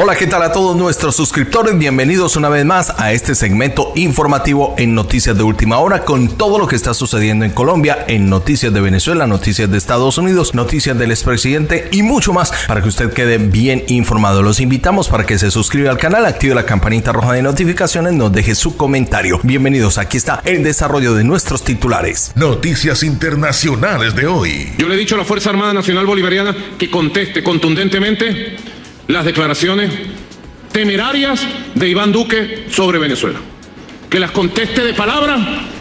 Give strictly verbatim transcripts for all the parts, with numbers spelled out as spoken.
Hola, ¿qué tal a todos nuestros suscriptores? Bienvenidos una vez más a este segmento informativo en Noticias de Última Hora con todo lo que está sucediendo en Colombia, en noticias de Venezuela, noticias de Estados Unidos, noticias del expresidente y mucho más para que usted quede bien informado. Los invitamos para que se suscriba al canal, active la campanita roja de notificaciones, nos deje su comentario. Bienvenidos, aquí está el desarrollo de nuestros titulares. Noticias internacionales de hoy. Yo le he dicho a la Fuerza Armada Nacional Bolivariana que conteste contundentemente las declaraciones temerarias de Iván Duque sobre Venezuela, que las conteste de palabra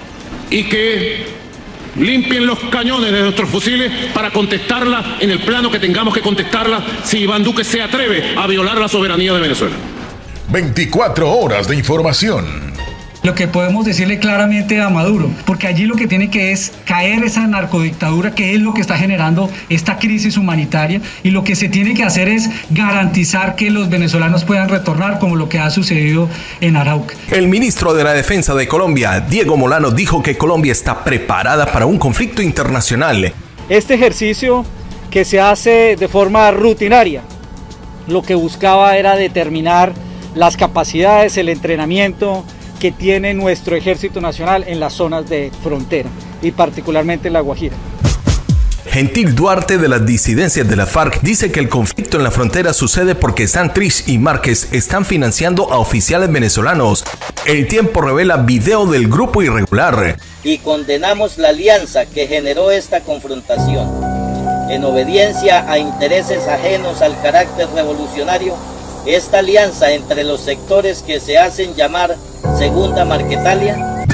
y que limpien los cañones de nuestros fusiles para contestarla en el plano que tengamos que contestarla si Iván Duque se atreve a violar la soberanía de Venezuela. veinticuatro horas de información. Lo que podemos decirle claramente a Maduro, porque allí lo que tiene que es caer esa narcodictadura, que es lo que está generando esta crisis humanitaria, y lo que se tiene que hacer es garantizar que los venezolanos puedan retornar, como lo que ha sucedido en Arauca. El ministro de la Defensa de Colombia, Diego Molano, dijo que Colombia está preparada para un conflicto internacional. Este ejercicio que se hace de forma rutinaria, lo que buscaba era determinar las capacidades, el entrenamiento que tiene nuestro Ejército Nacional en las zonas de frontera y particularmente en La Guajira. Gentil Duarte, de las disidencias de la FARC, dice que el conflicto en la frontera sucede porque Santrich y Márquez están financiando a oficiales venezolanos. El Tiempo revela video del grupo irregular. Y condenamos la alianza que generó esta confrontación. En obediencia a intereses ajenos al carácter revolucionario, esta alianza entre los sectores que se hacen llamar Segunda Marquetalia.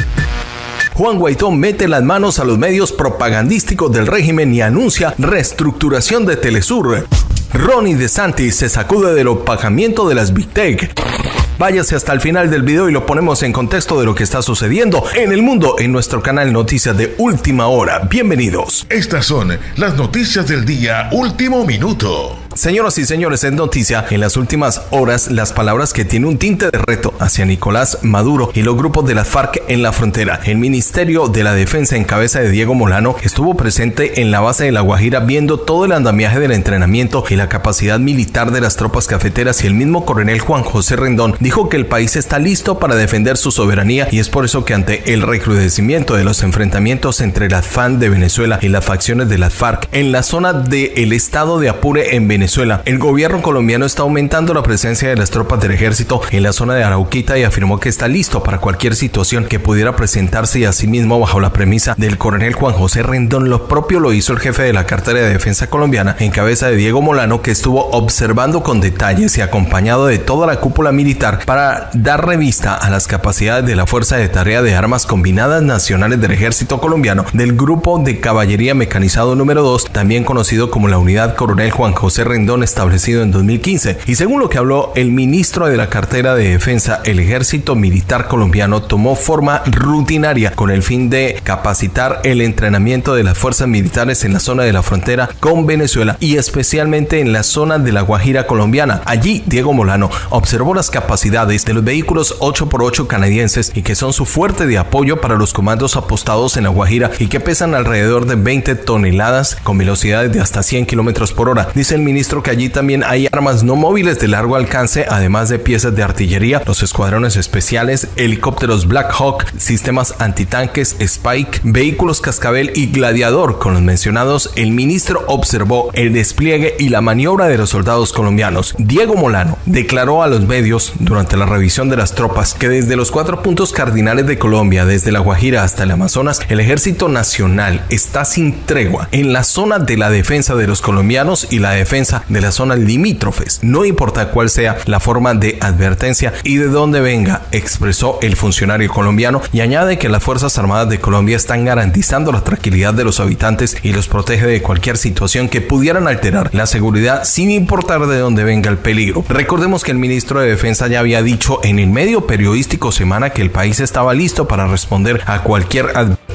Juan Guaidó mete las manos a los medios propagandísticos del régimen y anuncia reestructuración de Telesur. Ronnie DeSantis se sacude del opacamiento de las Big Tech. Váyase hasta el final del video y lo ponemos en contexto de lo que está sucediendo en el mundo en nuestro canal Noticias de Última Hora. Bienvenidos. Estas son las noticias del día Último Minuto. Señoras y señores, es noticia en las últimas horas las palabras que tiene un tinte de reto hacia Nicolás Maduro y los grupos de la FARC en la frontera. El Ministerio de la Defensa en cabeza de Diego Molano estuvo presente en la base de La Guajira viendo todo el andamiaje del entrenamiento y la capacidad militar de las tropas cafeteras, y el mismo coronel Juan José Rendón dijo que el país está listo para defender su soberanía, y es por eso que ante el recrudecimiento de los enfrentamientos entre la F A N de Venezuela y las facciones de la FARC en la zona del estado de Apure en Venezuela, el gobierno colombiano está aumentando la presencia de las tropas del ejército en la zona de Arauquita y afirmó que está listo para cualquier situación que pudiera presentarse, y asimismo, bajo la premisa del coronel Juan José Rendón, lo propio lo hizo el jefe de la cartera de defensa colombiana en cabeza de Diego Molano, que estuvo observando con detalles y acompañado de toda la cúpula militar para dar revista a las capacidades de la Fuerza de Tarea de Armas Combinadas Nacionales del Ejército Colombiano, del Grupo de Caballería Mecanizado número dos, también conocido como la Unidad Coronel Juan José Rendón, establecido en dos mil quince. Y según lo que habló el ministro de la cartera de defensa, el ejército militar colombiano tomó forma rutinaria con el fin de capacitar el entrenamiento de las fuerzas militares en la zona de la frontera con Venezuela y especialmente en la zona de La Guajira colombiana. Allí Diego Molano observó las capacidades de los vehículos ocho por ocho canadienses, y que son su fuerte de apoyo para los comandos apostados en La Guajira y que pesan alrededor de veinte toneladas con velocidades de hasta cien kilómetros por hora. Dice el ministro que allí también hay armas no móviles de largo alcance, además de piezas de artillería, los escuadrones especiales, helicópteros Black Hawk, sistemas antitanques Spike, vehículos Cascabel y Gladiador. Con los mencionados, el ministro observó el despliegue y la maniobra de los soldados colombianos. Diego Molano declaró a los medios durante la revisión de las tropas que desde los cuatro puntos cardinales de Colombia, desde La Guajira hasta el Amazonas, el Ejército Nacional está sin tregua en la zona de la defensa de los colombianos y la defensa de las zonas limítrofes, no importa cuál sea la forma de advertencia y de dónde venga, expresó el funcionario colombiano, y añade que las Fuerzas Armadas de Colombia están garantizando la tranquilidad de los habitantes y los protege de cualquier situación que pudieran alterar la seguridad sin importar de dónde venga el peligro. Recordemos que el ministro de Defensa ya había dicho en el medio periodístico Semana que el país estaba listo para responder a cualquier advertencia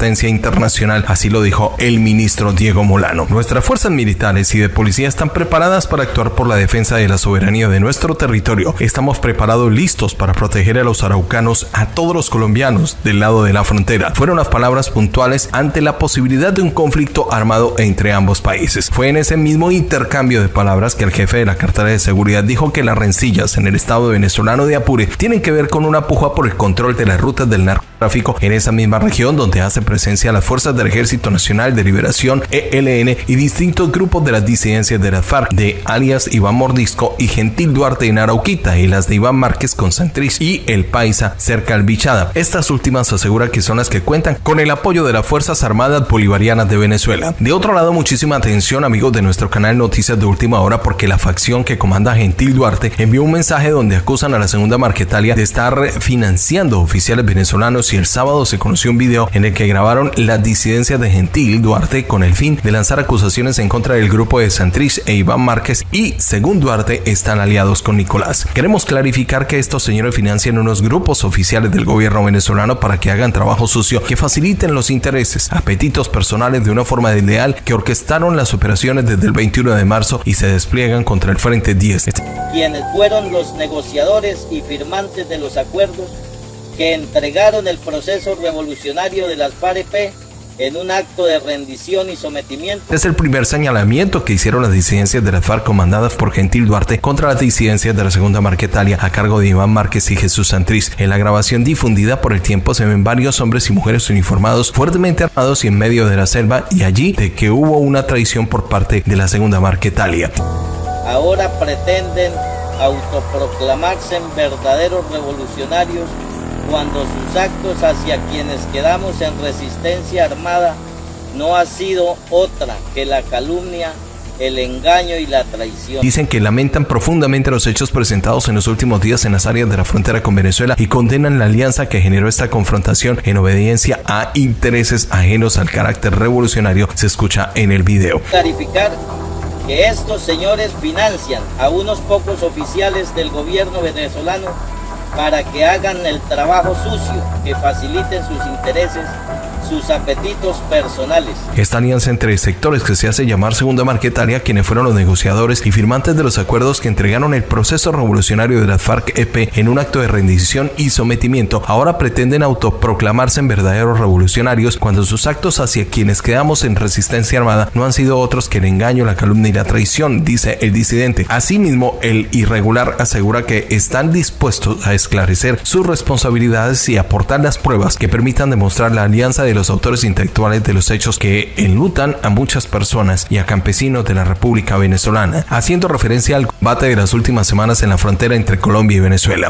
potencia internacional, así lo dijo el ministro Diego Molano. Nuestras fuerzas militares y de policía están preparadas para actuar por la defensa de la soberanía de nuestro territorio. Estamos preparados, listos para proteger a los araucanos, a todos los colombianos del lado de la frontera. Fueron las palabras puntuales ante la posibilidad de un conflicto armado entre ambos países. Fue en ese mismo intercambio de palabras que el jefe de la cartera de seguridad dijo que las rencillas en el estado venezolano de Apure tienen que ver con una puja por el control de las rutas del narcotráfico en esa misma región, donde hace presencia las fuerzas del Ejército Nacional de Liberación E L N y distintos grupos de las disidencias de las FARC, de alias Iván Mordisco y Gentil Duarte en Arauquita, y las de Iván Márquez con Santrich y El Paisa cerca al Bichada. Estas últimas asegura que son las que cuentan con el apoyo de las Fuerzas Armadas Bolivarianas de Venezuela. De otro lado, muchísima atención, amigos de nuestro canal Noticias de Última Hora, porque la facción que comanda Gentil Duarte envió un mensaje donde acusan a la Segunda Marquetalia de estar financiando oficiales venezolanos, y el sábado se conoció un video en el que grabaron las disidencias de Gentil Duarte con el fin de lanzar acusaciones en contra del grupo de Santrich e Iván Márquez, y según Duarte están aliados con Nicolás. Queremos clarificar que estos señores financian unos grupos oficiales del gobierno venezolano para que hagan trabajo sucio, que faciliten los intereses, apetitos personales de una forma desleal, que orquestaron las operaciones desde el veintiuno de marzo y se despliegan contra el Frente diez. Quienes fueron los negociadores y firmantes de los acuerdos que entregaron el proceso revolucionario de las FARC-E P en un acto de rendición y sometimiento. Es el primer señalamiento que hicieron las disidencias de las FARC comandadas por Gentil Duarte contra las disidencias de la Segunda Marquetalia a cargo de Iván Márquez y Jesús Santrich. En la grabación difundida por El Tiempo se ven varios hombres y mujeres uniformados, fuertemente armados y en medio de la selva, y allí de que hubo una traición por parte de la Segunda Marquetalia. Ahora pretenden autoproclamarse en verdaderos revolucionarios cuando sus actos hacia quienes quedamos en resistencia armada no ha sido otra que la calumnia, el engaño y la traición. Dicen que lamentan profundamente los hechos presentados en los últimos días en las áreas de la frontera con Venezuela y condenan la alianza que generó esta confrontación en obediencia a intereses ajenos al carácter revolucionario. Se escucha en el video. Clarificar que estos señores financian a unos pocos oficiales del gobierno venezolano para que hagan el trabajo sucio, que faciliten sus intereses, sus apetitos personales. Esta alianza entre sectores que se hace llamar Segunda Marquetalia, quienes fueron los negociadores y firmantes de los acuerdos que entregaron el proceso revolucionario de las FARC-E P en un acto de rendición y sometimiento, ahora pretenden autoproclamarse en verdaderos revolucionarios cuando sus actos hacia quienes quedamos en resistencia armada no han sido otros que el engaño, la calumnia y la traición, dice el disidente. Asimismo, el irregular asegura que están dispuestos a esclarecer sus responsabilidades y aportar las pruebas que permitan demostrar la alianza de los autores intelectuales de los hechos que enlutan a muchas personas y a campesinos de la República Venezolana, haciendo referencia al combate de las últimas semanas en la frontera entre Colombia y Venezuela.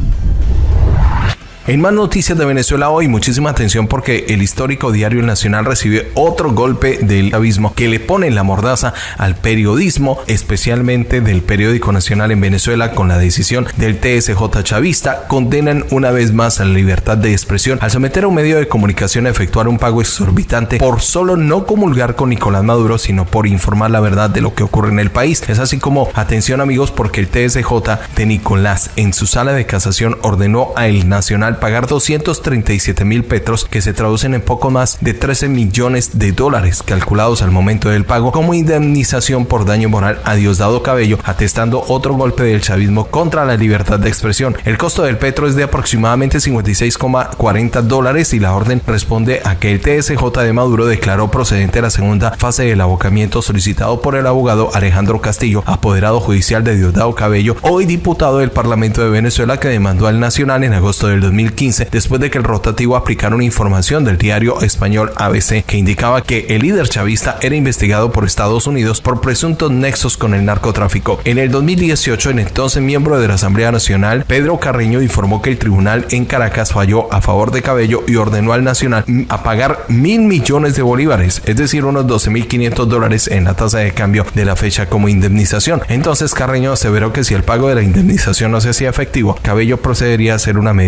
En más noticias de Venezuela hoy, muchísima atención porque el histórico diario El Nacional recibe otro golpe del chavismo que le pone la mordaza al periodismo, especialmente del periódico nacional en Venezuela, con la decisión del T S J chavista. Condenan una vez más a la libertad de expresión al someter a un medio de comunicación a efectuar un pago exorbitante por solo no comulgar con Nicolás Maduro, sino por informar la verdad de lo que ocurre en el país. Es así como, atención amigos, porque el T S J de Nicolás en su sala de casación ordenó a El Nacional pagar doscientos treinta y siete mil petros, que se traducen en poco más de trece millones de dólares calculados al momento del pago, como indemnización por daño moral a Diosdado Cabello, atestando otro golpe del chavismo contra la libertad de expresión. El costo del petro es de aproximadamente cincuenta y seis coma cuarenta dólares y la orden responde a que el T S J de Maduro declaró procedente la segunda fase del abocamiento solicitado por el abogado Alejandro Castillo, apoderado judicial de Diosdado Cabello, hoy diputado del Parlamento de Venezuela, que demandó al Nacional en agosto del dos mil quince después de que el rotativo aplicara una información del diario español A B C que indicaba que el líder chavista era investigado por Estados Unidos por presuntos nexos con el narcotráfico. En el dos mil dieciocho, el entonces miembro de la Asamblea Nacional, Pedro Carreño, informó que el tribunal en Caracas falló a favor de Cabello y ordenó al Nacional a pagar mil millones de bolívares, es decir, unos doce mil quinientos dólares en la tasa de cambio de la fecha, como indemnización. Entonces Carreño aseveró que si el pago de la indemnización no se hacía efectivo, Cabello procedería a hacer una medida de seguridad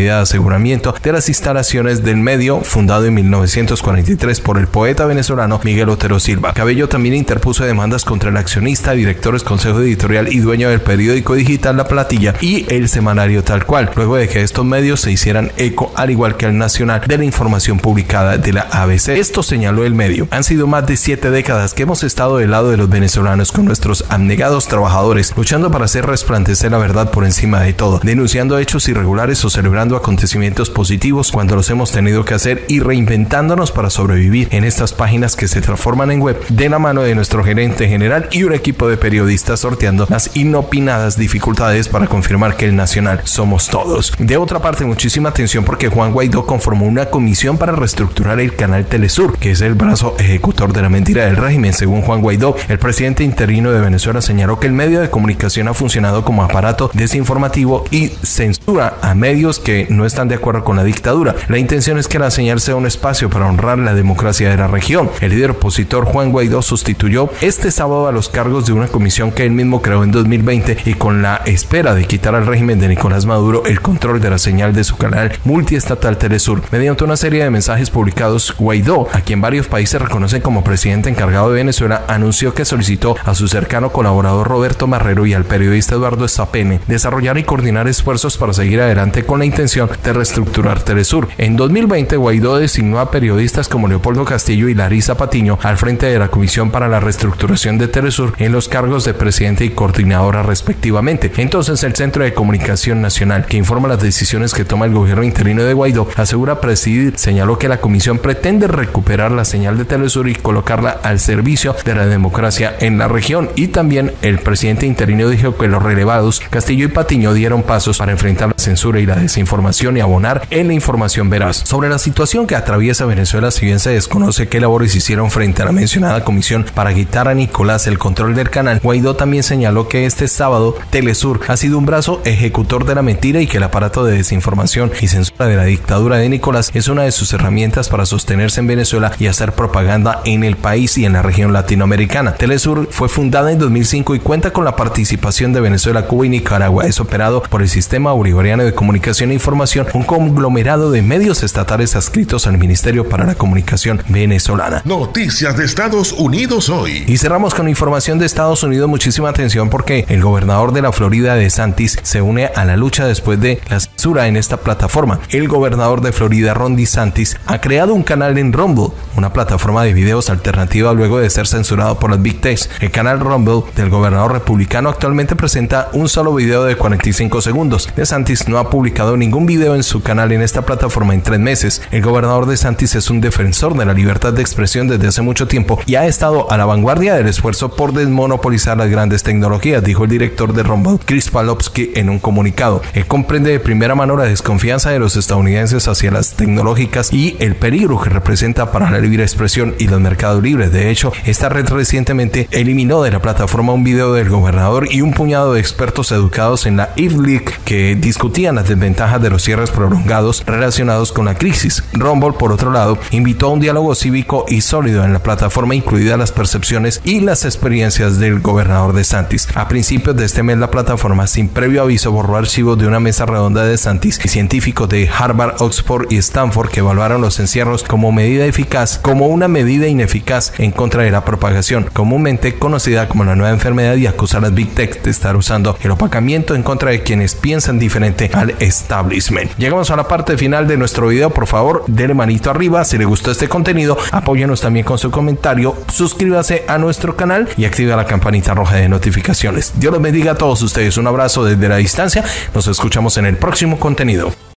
aseguramiento de las instalaciones del medio, fundado en mil novecientos cuarenta y tres por el poeta venezolano Miguel Otero Silva. Cabello también interpuso demandas contra el accionista, directores, consejo editorial y dueño del periódico digital La Platilla y el semanario Tal Cual, luego de que estos medios se hicieran eco, al igual que el Nacional, de la información publicada de la A B C. Esto señaló el medio. Han sido más de siete décadas que hemos estado del lado de los venezolanos con nuestros abnegados trabajadores, luchando para hacer resplandecer la verdad por encima de todo, denunciando hechos irregulares o celebrando acontecimientos positivos cuando los hemos tenido que hacer y reinventándonos para sobrevivir en estas páginas que se transforman en web, de la mano de nuestro gerente general y un equipo de periodistas sorteando las inopinadas dificultades para confirmar que el Nacional somos todos. De otra parte, muchísima atención porque Juan Guaidó conformó una comisión para reestructurar el canal Telesur, que es el brazo ejecutor de la mentira del régimen. Según Juan Guaidó, el presidente interino de Venezuela señaló que el medio de comunicación ha funcionado como aparato desinformativo y censura a medios que no están de acuerdo con la dictadura. La intención es que la señal sea un espacio para honrar la democracia de la región. El líder opositor Juan Guaidó sustituyó este sábado a los cargos de una comisión que él mismo creó en dos mil veinte y con la espera de quitar al régimen de Nicolás Maduro el control de la señal de su canal multiestatal Telesur. Mediante una serie de mensajes publicados, Guaidó, a quien varios países reconocen como presidente encargado de Venezuela, anunció que solicitó a su cercano colaborador Roberto Marrero y al periodista Eduardo Estapene desarrollar y coordinar esfuerzos para seguir adelante con la intención de reestructurar Telesur. En dos mil veinte, Guaidó designó a periodistas como Leopoldo Castillo y Larisa Patiño al frente de la Comisión para la Reestructuración de Telesur en los cargos de presidente y coordinadora respectivamente. Entonces, el Centro de Comunicación Nacional, que informa las decisiones que toma el gobierno interino de Guaidó, asegura presidir, señaló que la comisión pretende recuperar la señal de Telesur y colocarla al servicio de la democracia en la región. Y también el presidente interino dijo que los relevados Castillo y Patiño dieron pasos para enfrentar la censura y la desinformación y abonar en la información veraz. Sobre la situación que atraviesa Venezuela, si bien se desconoce qué labores hicieron frente a la mencionada comisión para quitar a Nicolás el control del canal, Guaidó también señaló que este sábado Telesur ha sido un brazo ejecutor de la mentira y que el aparato de desinformación y censura de la dictadura de Nicolás es una de sus herramientas para sostenerse en Venezuela y hacer propaganda en el país y en la región latinoamericana. Telesur fue fundada en dos mil cinco y cuenta con la participación de Venezuela, Cuba y Nicaragua. Es operado por el Sistema Bolivariano de Comunicación e Información, un conglomerado de medios estatales adscritos al Ministerio para la Comunicación venezolana. Noticias de Estados Unidos hoy. Y cerramos con información de Estados Unidos. Muchísima atención porque el gobernador de la Florida, DeSantis, se une a la lucha después de la censura en esta plataforma. El gobernador de Florida, Ron DeSantis, ha creado un canal en Rumble, una plataforma de videos alternativa luego de ser censurado por las Big Techs. El canal Rumble del gobernador republicano actualmente presenta un solo video de cuarenta y cinco segundos. DeSantis no ha publicado ningún video en su canal en esta plataforma en tres meses. El gobernador DeSantis es un defensor de la libertad de expresión desde hace mucho tiempo y ha estado a la vanguardia del esfuerzo por desmonopolizar las grandes tecnologías, dijo el director de Rumble, Chris Palowski, en un comunicado. Él comprende de primera mano la desconfianza de los estadounidenses hacia las tecnológicas y el peligro que representa para la libre expresión y los mercados libres. De hecho, esta red recientemente eliminó de la plataforma un video del gobernador y un puñado de expertos educados en la Ivy League que discutían las desventajas de los cierres prolongados relacionados con la crisis. Rumble, por otro lado, invitó a un diálogo cívico y sólido en la plataforma, incluidas las percepciones y las experiencias del gobernador DeSantis. A principios de este mes, la plataforma, sin previo aviso, borró archivos de una mesa redonda de DeSantis y científicos de Harvard, Oxford y Stanford que evaluaron los encierros como medida eficaz, como una medida ineficaz en contra de la propagación, comúnmente conocida como la nueva enfermedad, y acusa a las Big Tech de estar usando el opacamiento en contra de quienes piensan diferente al establishment. Llegamos a la parte final de nuestro video. Por favor, denle manito arriba si le gustó este contenido, apóyenos también con su comentario, suscríbase a nuestro canal y activa la campanita roja de notificaciones. Dios los bendiga a todos ustedes. Un abrazo desde la distancia. Nos escuchamos en el próximo contenido.